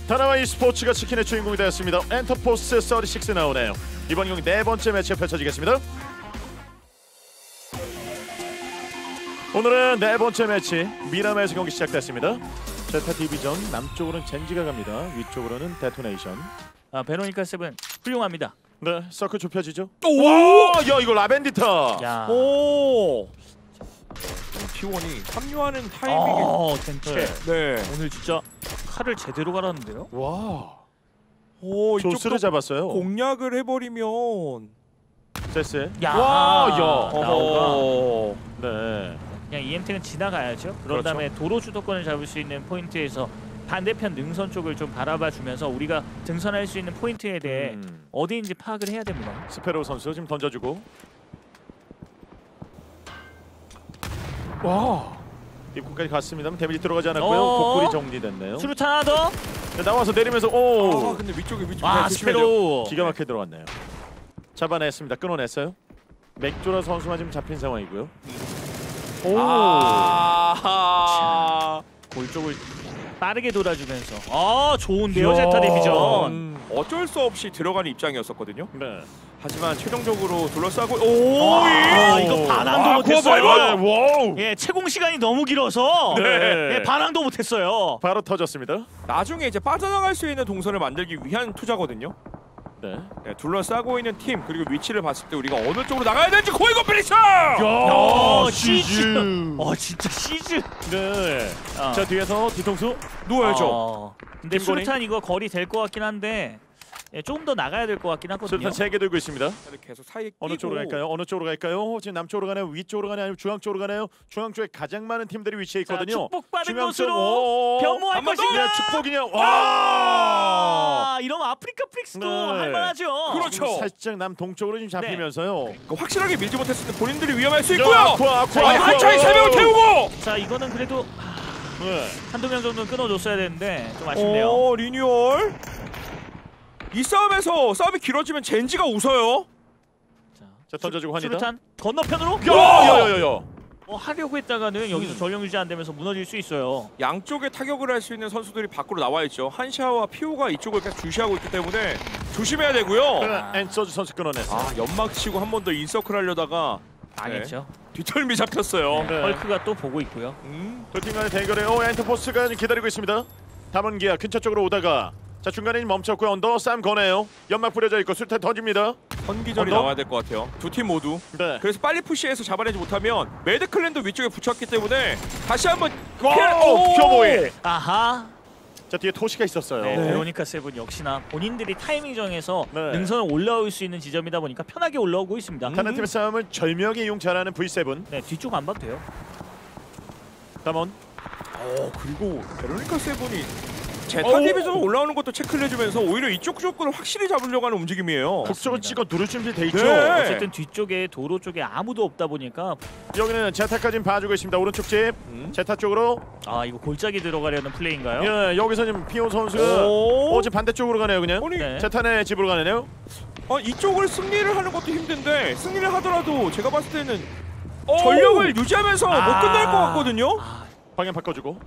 다나와 e스포츠가 치킨의 주인공이 되었습니다. 엔터포스 36 나오네요. 이번 경기 네 번째 매치가 펼쳐지겠습니다. 오늘은 네 번째 매치 미라마에서 경기 시작됐습니다. 제타 디비전 남쪽으로는 젠지가 갑니다. 위쪽으로는 데토네이션. 베로니카 세븐 훌륭합니다. 네, 서클 좁혀지죠. 오! 야 이거 라벤디타. 야. 오! T1이 합류하는 타이밍에 젠체. 네. 오늘 진짜 칼을 제대로 갈았는데요. 와. 오, 조스를 이쪽도 잡았어요. 공략을 해버리면 세스. 야. 와, 야. 어허. 네. 그냥 EMT는 지나가야죠. 그런 그렇죠. 다음에 도로 주도권을 잡을 수 있는 포인트에서 반대편 능선 쪽을 좀 바라봐 주면서 우리가 등선할 수 있는 포인트에 대해 어디인지 파악을 해야 됩니다. 스페로 선수 지금 던져주고. 와. 입구까지 갔습니다만 데미지 들어가지 않았고요. 복골이 정리됐네요. 수류탄 하나 더. 네, 나와서 내리면서 오. 아, 근데 위쪽에 스페로. 기가 막히게 들어갔네요. 잡아냈습니다. 끊어냈어요. 맥조라 선수만 지금 잡힌 상황이고요. 오. 아. 골 쪽을 빠르게 돌아주면서 좋은데요. 제타 디비전. 어쩔 수 없이 들어가는 입장이었었거든요. 네. 하지만 최종적으로 둘러싸고 이거 반항도 못했어요. 와우. 예, 채공 시간이 너무 길어서 네. 예, 반항도 못했어요. 바로 터졌습니다. 나중에 이제 빠져나갈 수 있는 동선을 만들기 위한 투자거든요. 네. 네, 둘러싸고 있는 팀 그리고 위치를 봤을 때 우리가 어느 쪽으로 나가야 되는지 고이고 피니셔! 시즈. 진짜 시즈. 네. 자 뒤에서 뒤통수 누워야죠. 근데 김건희. 수류탄 이거 거리 될 것 같긴 한데 예, 조금 더 나가야 될 것 같긴 하거든요. 수류탄 3개 들고 있습니다. 계속 사이에 어느 쪽으로 갈까요? 어느 쪽으로 갈까요? 지금 남쪽으로 가나요? 위쪽으로 가나요? 아니면 중앙 쪽으로 가나요? 중앙 쪽에 가장 많은 팀들이 위치해 자, 있거든요. 축복받은 중앙 쪽. 것으로 변모할 한번 더! 것인가? 네, 축복이냐? 와! 이러면 아프리카 프릭스도 네. 할만하죠. 그렇죠. 지금 살짝 남동쪽으로 지금 잡히면서요. 그러니까 확실하게 밀지 못했을 때 본인들이 위험할 수 야, 있고요. 아쿠아. 한차에 3명을 태우고. 자, 이거는 그래도 네. 한두 명 정도는 끊어줬어야 되는데 좀 아쉽네요. 리뉴얼. 이 싸움에서 싸움이 길어지면 젠지가 웃어요. 자 던져주고 환희다. 수류탄 건너편으로 야야야야. 하려고 했다가는 여기서 전력 유지 안 되면서 무너질 수 있어요. 양쪽에 타격을 할 수 있는 선수들이 밖으로 나와 있죠. 한샤와 피오가 이쪽을 계속 주시하고 있기 때문에 조심해야 되고요. 앤서즈 선수 끊어냈어요. 연막 치고 한 번 더 인서클 하려다가 망했죠. 뒤털미 잡혔어요. 네. 헐크가 또 보고 있고요. 두 팀 간의 대결에 엔터포스가 기다리고 있습니다. 담원기아 근처 쪽으로 오다가 자 중간에 멈췄고요. 언더 싸움 거네요. 연막 뿌려져 있고 술탄 던집니다. 선기절이 언더? 나와야 될 것 같아요. 두 팀 모두. 네. 그래서 빨리 푸시해서 잡아내지 못하면 매드클랜도 위쪽에 붙였기 때문에 다시 한번 표모이. 아하. 자 뒤에 토시가 있었어요. 네, 베로니카 세븐 역시나 본인들이 타이밍 정해서 네. 능선을 올라올 수 있는 지점이다 보니까 편하게 올라오고 있습니다. 하나 팀의 싸움을 절묘하게 이용 잘하는 V7. 네, 뒤쪽 안 봐도 돼요. 담원. 그리고 베로니카 세븐이 제타 디비전 올라오는 것도 체크를 해주면서 오히려 이쪽 조건을 확실히 잡으려고 하는 움직임이에요. 북쪽은 찍어 누를 준비 돼 있죠. 네. 어쨌든 뒤쪽에 도로 쪽에 아무도 없다 보니까 여기는 제타까지 봐주고 있습니다. 오른쪽 집. 제타 쪽으로. 이거 골짜기 들어가려는 플레이인가요? 예, 여기서 지금 피오 선수가 지금 반대쪽으로 가네요. 그냥. 아니, 네. 제타네 집으로 가네요. 이쪽을 승리를 하는 것도 힘든데 승리를 하더라도 제가 봤을 때는 전력을 유지하면서 못 끝날 것 같거든요. 방향 바꿔주고.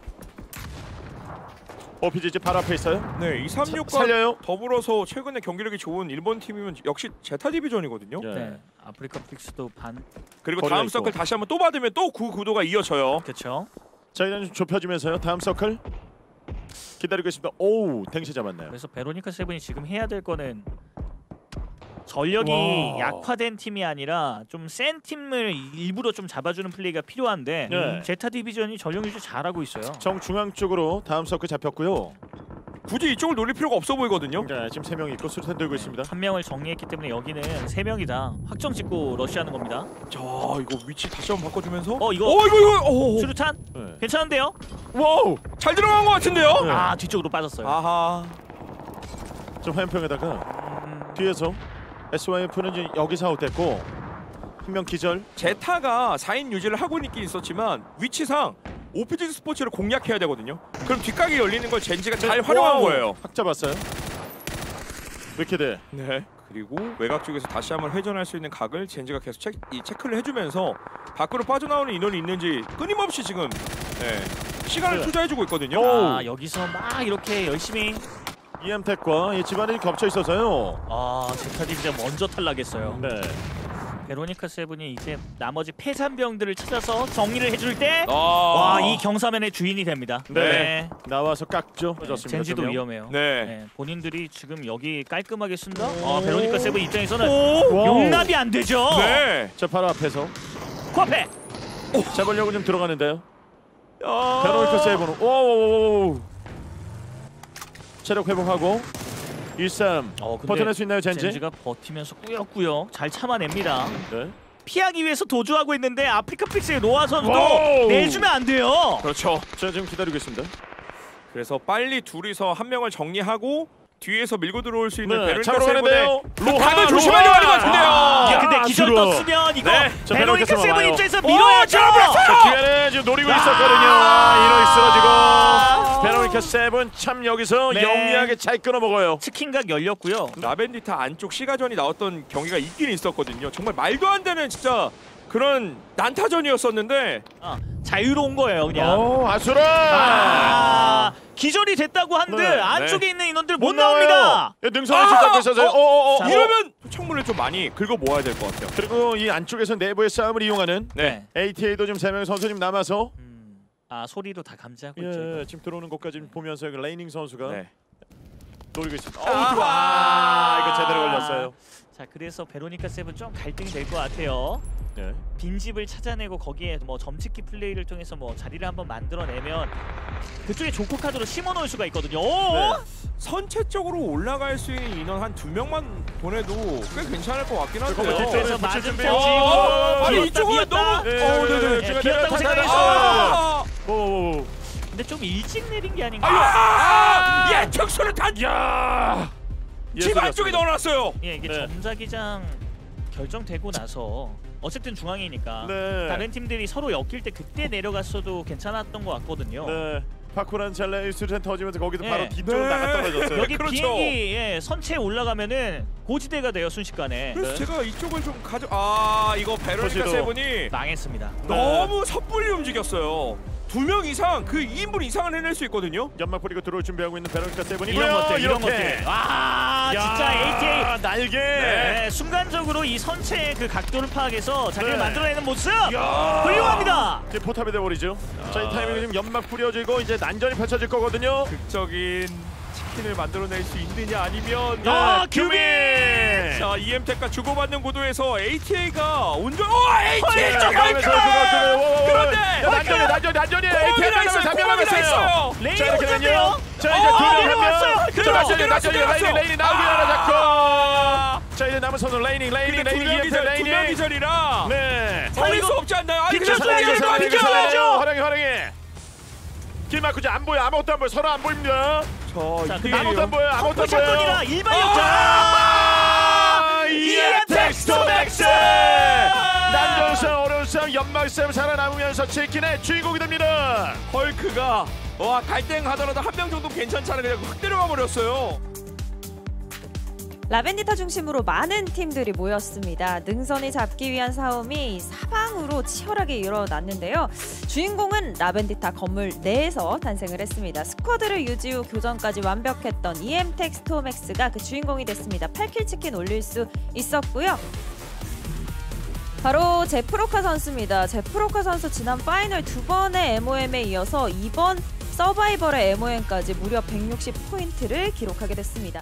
OPG 바로 앞에 있어요. 네, 236과 살려요. 더불어서 최근에 경기력이 좋은 일본 팀이면 역시 제타 디비전이거든요. 예. 네, 아프리카 프릭스도 반. 그리고 거리가 다음 있고. 서클 다시 한번 또 받으면 또 그 구도가 이어져요. 그렇죠. 자 이제 좀 좁혀지면서요. 다음 서클 기다리고 있습니다. 오우 댕시 잡았네요. 그래서 베로니카 세븐이 지금 해야 될 거는 전력이 와. 약화된 팀이 아니라 좀 센 팀을 일부러 좀 잡아주는 플레이가 필요한데 네. 제타 디비전이 전력 유지 잘하고 있어요. 정중앙 쪽으로 다음 서클 잡혔고요. 굳이 이쪽을 노릴 필요가 없어 보이거든요. 네, 지금 3명 있고 수류탄 들고 있습니다. 한 명을 정리했기 때문에 여기는 3명이 다 확정 찍고 러시하는 겁니다. 자, 이거 위치 다시 한번 바꿔주면서 이거 수류탄 네. 괜찮은데요? 와우! 잘 들어간 것 같은데요? 네. 뒤쪽으로 빠졌어요. 아하. 좀 화염병에다가 뒤에서 SYF는 지금 여기서 아웃됐고 한 명 기절. 제타가 4인 유지를 하고 있긴 있었지만 위치상 오피지 스포츠를 공략해야 되거든요. 그럼 뒷각이 열리는 걸 젠지가 잘 활용한 거예요. 확 잡았어요. 위키드. 네. 그리고 외곽 쪽에서 다시 한번 회전할 수 있는 각을 젠지가 계속 체크를 해주면서 밖으로 빠져나오는 인원이 있는지 끊임없이 지금 시간을 네. 투자해주고 있거든요. 여기서 막 이렇게 열심히 EM택과 이 집안이 겹쳐 있어서요. 아, 제타디 진짜 먼저 탈락했어요. 네. 베로니카 세븐이 이제 나머지 폐산병들을 찾아서 정리를 해줄 때 아. 와, 이 경사면의 주인이 됩니다. 네. 나와서 깎죠. 젠지도 위험해요. 네. 네, 본인들이 지금 여기 깔끔하게 쓴다? 베로니카 세븐 입장에서는 오. 용납이 안 되죠. 네. 자, 바로 앞에서 코앞에 잡으려고 좀 들어가는데요. 아. 베로니카 세븐. 오. 체력 회복하고 1-3 근데 버텨낼 수 있나요, 젠지? 젠지가 버티면서 꾸역꾸역 잘 참아냅니다. 네. 피하기 위해서 도주하고 있는데 아프리카 픽스의 노아 선수도 와우. 내주면 안 돼요. 그렇죠. 제가 지금 기다리고 있습니다. 그래서 빨리 둘이서 한 명을 정리하고 뒤에서 밀고 들어올 수 있는 네, 베로니카 잡으러 세븐의 가는데요. 다들 조심하려고 하는 것 같은데요. 야, 근데 아, 기절 주로. 떴으면 이거 네, 저 베로니카 베로니카 세븐 와요. 입장에서 밀어야죠. 자, 기회는 지금 노리고 있었거든요. 이러 쓰러지고 베로니카 세븐 참 여기서 네. 영리하게 잘 끊어먹어요. 치킨각 열렸고요. 라벤디타 안쪽 시가전이 나왔던 경기가 있긴 있었거든요. 정말 말도 안 되는 진짜 그런 난타전이었었는데 자유로운 거예요, 그냥. 아수라. 기절이 됐다고 한들 네, 안쪽에 있는 인원들 못 나와요. 나옵니다. 능선을 쫓아고 있어서요. 자, 이러면 창문을 좀 많이 긁어 모아야 될 것 같아요. 그리고 이 안쪽에서 내부의 싸움을 이용하는 네. ATA도 지금 3명의 선수님 남아서 소리도 다 감지하고 있죠. 예, 지금 들어오는 것까지 보면서 여기 레이닝 선수가 네. 노리고 있습니다. 아, 이거 제대로 걸렸어요. 자, 그래서 베로니카 세븐 좀 갈등이 될 것 같아요. 네. 빈집을 찾아내고 거기에 뭐 점찍기 플레이를 통해서 뭐 자리를 한번 만들어내면 그쪽에 조커 카드로 심어놓을 수가 있거든요. 네. 선체적으로 올라갈 수 있는 인원 한 2명만 보내도 꽤 괜찮을 것 같긴 조금만 한데요. 뒷전에 그래서 붙일 맞은 준비. 편 아니 비었다, 이쪽은 비었다. 너무 네네네. 비었다고 생각해서. 오. 근데 좀 일찍 내린 게 아닌가. 예, 특수를 다 야. 집 안쪽에 넣어놨어요. 예, 이게 네. 점자기장 결정되고 나서 어쨌든 중앙이니까 네. 다른 팀들이 서로 엮일 때 그때 내려갔어도 괜찮았던 것 같거든요. 네. 파쿠란 젤레 수류탄 터지면서 거기서 네. 바로 뒤쪽으로 네. 나가 떨어졌어요. 여기 그렇죠. 비행기 선체에 올라가면은 고지대가 돼요, 순식간에. 그래서 네. 제가 이쪽을 좀 이거 베로니카 보시도. 세븐이 망했습니다. 너무 섣불리 움직였어요. 2명 이상, 그 2인분 이상은 해낼 수 있거든요. 연막 뿌리고 들어올 준비하고 있는 베로니카 세븐이고요. 이런 것들, 이런 이렇게. 것들. 와, 진짜 ATA. 날개. 네, 순간적으로 이 선체의 그 각도를 파악해서 자리를 네. 만들어내는 모습 야. 훌륭합니다. 이제 포탑이 돼버리죠. 자, 이 타이밍에 지금 연막 뿌려지고 이제 난전이 펼쳐질 거거든요. 극적인 치킨을 만들어낼 수 있느냐 아니면 규민! 자, EM택과 주고받는 구도에서 ATA가 온전 ATA 쪽 그런데 난전이 ATA가 있어요. 잡혀나갔어요. 레인 자, 이렇게 혼자인데요? 되면요. 자, 이제 두명 내려왔어요. 한명. 난전이 내려왔어요. 레인이 나오기 하나 잡고. 자, 이제 남은 선수 레이닝 근데 두 명 기절이라 네. 살릴 수 없지 않나요? 아니 그냥 비켜줘야죠, 비켜줘야죠. 화랑이. 길 막히지 안 보여. 아무것도 안 보여. 서로 안 보입니다. 자, 이게 아무것도 안 보여. 아무것도 안 보여. 샷건이라 일반역자. EM택 스톰엑스! 난전 싸움, 어려운 싸움, 연막 싸움 살아남으면서 치킨의 주인공이 됩니다. 헐크가 갈등 하더라도 한 명 정도 괜찮잖아 그냥 확 내려가 버렸어요. 라벤디타 중심으로 많은 팀들이 모였습니다. 능선이 잡기 위한 싸움이 사방으로 치열하게 일어났는데요. 주인공은 라벤디타 건물 내에서 탄생을 했습니다. 스쿼드를 유지 후 교전까지 완벽했던 EM택 스톰엑스가 그 주인공이 됐습니다. 8킬 치킨 올릴 수 있었고요. 바로 제프로카 선수입니다. 제프로카 선수 지난 파이널 2번의 MOM에 이어서 이번 서바이벌의 MOM까지 무려 160포인트를 기록하게 됐습니다.